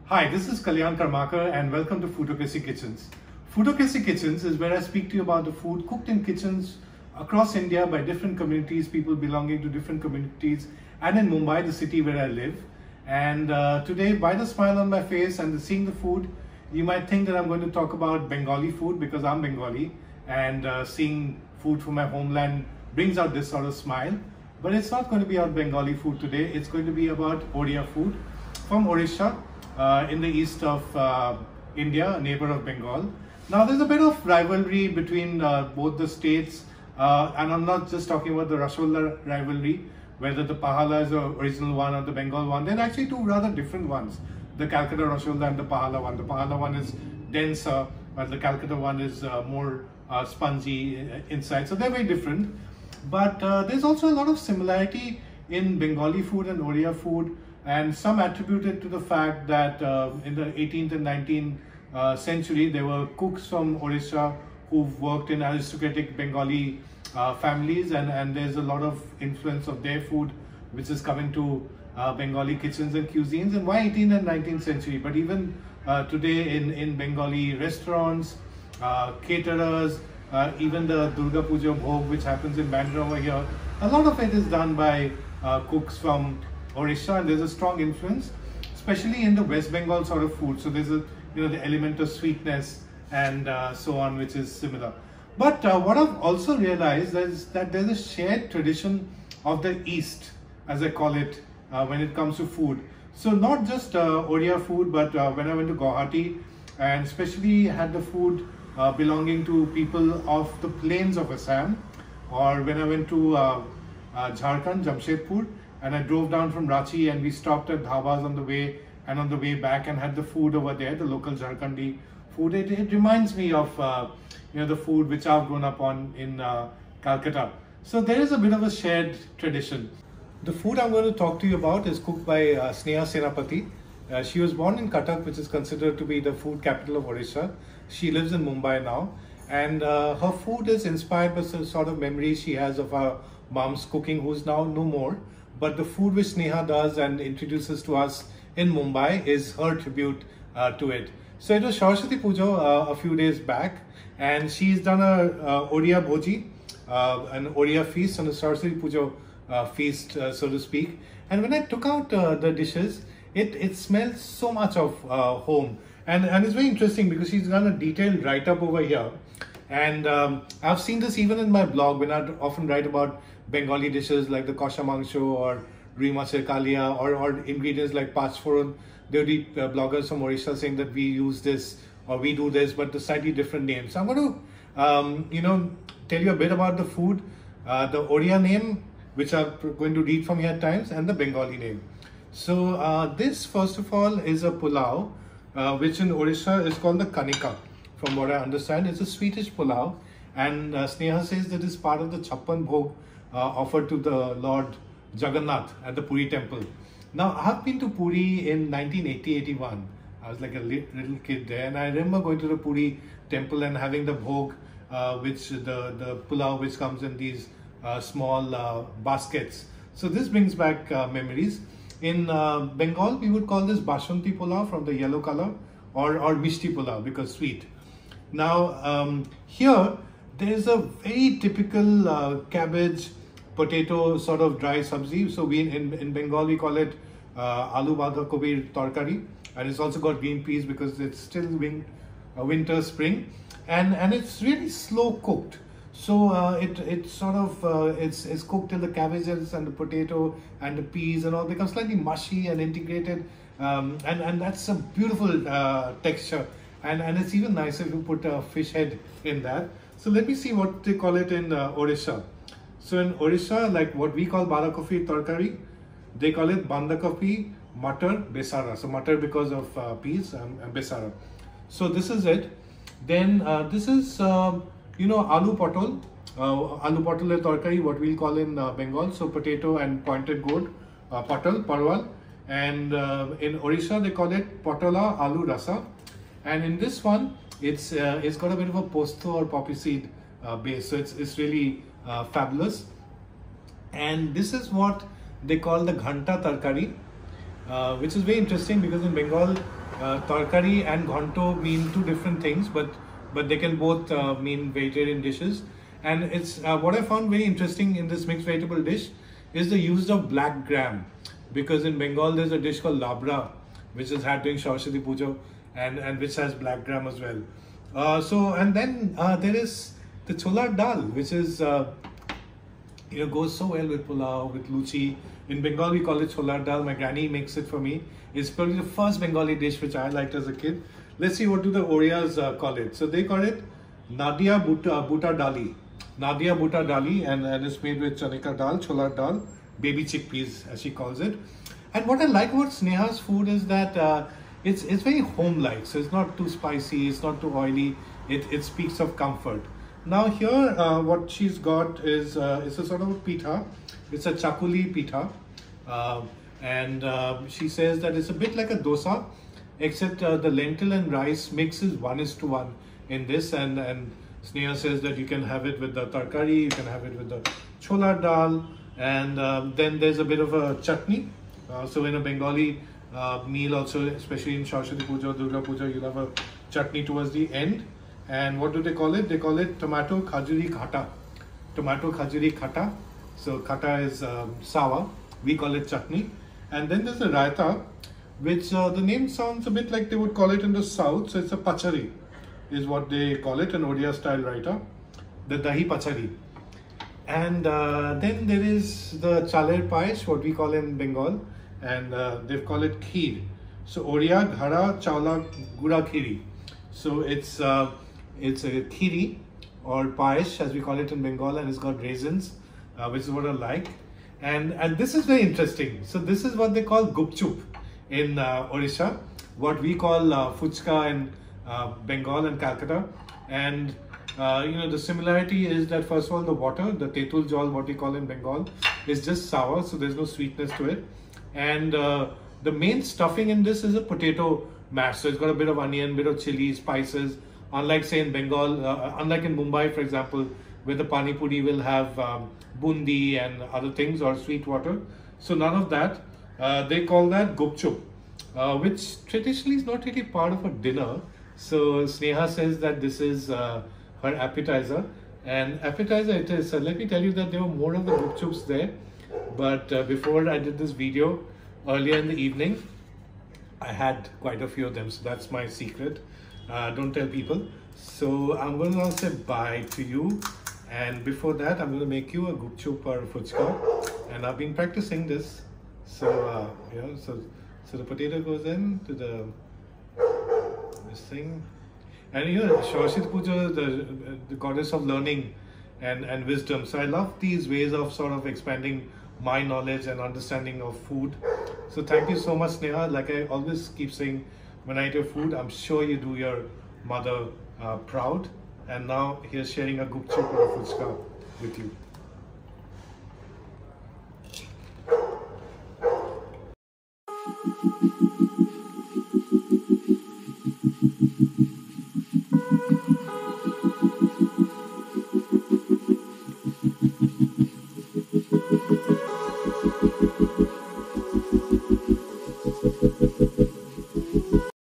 Hi, this is Kalyan Karmakar and welcome to Foodocracy Kitchens. Foodocracy Kitchens is where I speak to you about the food cooked in kitchens across India by different communities, people belonging to different communities, and in Mumbai, the city where I live. And today, by the smile on my face and seeing the food, you might think that I'm going to talk about Bengali food because I'm Bengali, and seeing food from my homeland brings out this sort of smile. But it's not going to be about Bengali food today, it's going to be about Odia food from Odisha. In the east of India, a neighbor of Bengal. Now there's a bit of rivalry between both the states, and I'm not just talking about the Rasgulla rivalry, whether the Pahala is the original one or the Bengal one. They're actually two rather different ones, the Calcutta Rasgulla and the Pahala one. The Pahala one is denser, while the Calcutta one is more spongy inside, so they're very different. But there's also a lot of similarity in Bengali food and Odia food, and some attribute it to the fact that in the 18th and 19th century, there were cooks from Odisha who've worked in aristocratic Bengali families, and there's a lot of influence of their food which is coming to Bengali kitchens and cuisines. And why 18th and 19th century? But even today in Bengali restaurants, caterers, even the Durga Puja Bhog, which happens in Bandra over here, a lot of it is done by cooks from Odisha, and there's a strong influence, especially in the West Bengal sort of food. So there's the element of sweetness and so on, which is similar. But what I've also realized is that there's a shared tradition of the East, as I call it, when it comes to food. So not just Odia food, but when I went to Guwahati, and especially had the food belonging to people of the plains of Assam, or when I went to Jharkhand, Jamshedpur, and I drove down from Ranchi, and we stopped at dhabas on the way and on the way back and had the food over there, the local Jharkhandi food. It reminds me of the food which I've grown up on in Calcutta. So there is a bit of a shared tradition. The food I'm going to talk to you about is cooked by Sneha Senapati. She was born in Cuttack, which is considered to be the food capital of Odisha. She lives in Mumbai now, and her food is inspired by some sort of memories she has of her mom's cooking, who's now no more. But the food which Sneha does and introduces to us in Mumbai is her tribute to it. So it was Saraswati Puja a few days back, and she's done a Odia Bhoji, an Odia feast, and a Saraswati Puja feast, so to speak. And when I took out the dishes, it smells so much of home. And it's very interesting because she's done a detailed write-up over here. And I've seen this even in my blog when I often write about Bengali dishes like the Kosha Mangsho or Rui Macher Kalia, or ingredients like Pachforon. There will be bloggers from Odisha saying that we use this or we do this, but the slightly different names. So I'm going to tell you a bit about the food, the Odia name, which I'm going to read from here at times, and the Bengali name. So this, first of all, is a pulao, which in Odisha is called the Kanika. From what I understand, it's a Swedish pulao, and Sneha says that it's part of the Chappan Bhog offered to the Lord Jagannath at the Puri temple. Now, I've been to Puri in 1980-81. I was like a little kid there, and I remember going to the Puri temple and having the bhog, which the pulao, which comes in these small baskets. So this brings back memories. In Bengal, we would call this Bashanti pulao, from the yellow color, or Mishti pulao because sweet. Now, here there is a very typical cabbage, potato sort of dry sabzi. So we in Bengal we call it aloo badha kobi tarkari, and it's also got green peas because it's still winter, spring, and it's really slow cooked. So it's sort of it's cooked till the cabbages and the potato and the peas and all become slightly mushy and integrated, and that's a beautiful texture. And it's even nicer if you put a fish head in that. So let me see what they call it in Odisha. So in Odisha, like what we call Badakofi Tarkari, they call it Bandakofi Matar Besara. So Matar because of peas, and Besara. So this is it. Then this is, Aloo Potol. Aloo Potol Tarkari, what we'll call in Bengal. So potato and pointed gourd, Potol, Parwal. And in Odisha, they call it Potola Aloo Rasa. And in this one, it's got a bit of a posto or poppy seed base, so it's really fabulous. And this is what they call the Ghanta Tarkari, which is very interesting because in Bengal Tarkari and ghonto mean two different things, but they can both mean vegetarian dishes. And it's what I found very interesting in this mixed vegetable dish is the use of black gram, because in Bengal there's a dish called labra, which is had during Saraswati Puja, and which has black gram as well. And then there is the chola dal, which is goes so well with pulao, with luchi. In Bengal we call it chola dal. My granny makes it for me. It's probably the first Bengali dish which I liked as a kid. Let's see what do the Orias call it. So they call it Nadia Buta Dali. Nadia Buta Dali, and it's made with chanika dal, chola dal, baby chickpeas as she calls it. And what I like about Sneha's food is that it's very home-like. So it's not too spicy, it's not too oily. It speaks of comfort. Now here, what she's got is it's a sort of a pitha. It's a chakuli pitha, and she says that it's a bit like a dosa, except the lentil and rice mix is 1:1 in this, and Sneha says that you can have it with the tarkari, you can have it with the chola dal, and then there's a bit of a chutney. So in a Bengali meal also, especially in Saraswati Puja or Durga Puja, you'll have a chutney towards the end. And what do they call it? They call it tomato khajuri khata. Tomato khajuri khata. So khata is sour. We call it chutney. And then there's a raita, which the name sounds a bit like they would call it in the south. So it's a pachari, is what they call it, an Odia style raita. The dahi pachari. And then there is the chaler payesh, what we call in Bengal, and they call it kheer. So Odia ghara chawla gura khiri. So it's a khiri or payesh as we call it in Bengal, and it's got raisins, which is what I like. And this is very interesting. So this is what they call gupchup in Odisha, what we call fuchka in Bengal and Calcutta. And the similarity is that first of all the water, the tetul jal, what we call in Bengal, is just sour, so there's no sweetness to it. And the main stuffing in this is a potato mash, so it's got a bit of onion, bit of chili, spices. Unlike say in Bengal, unlike in Mumbai for example, where the pani puri will have bundi and other things or sweet water. So none of that. They call that gupchup, which traditionally is not really part of a dinner. So Sneha says that this is her appetizer, and appetizer it is. So let me tell you that there were more of the gupchups there, but before I did this video earlier in the evening, I had quite a few of them, so that's my secret. Don't tell people. So I'm going to now say bye to you, and before that I'm going to make you a gupchup or a fuchka, and I've been practicing this. So so the potato goes in to this thing, and Saraswati Puja, the goddess of learning and wisdom. So I love these ways of sort of expanding my knowledge and understanding of food. So thank you so much, Sneha. Like I always keep saying, when I eat your food, I'm sure you do your mother proud. And now here's sharing a gupchup or a fuchka with you.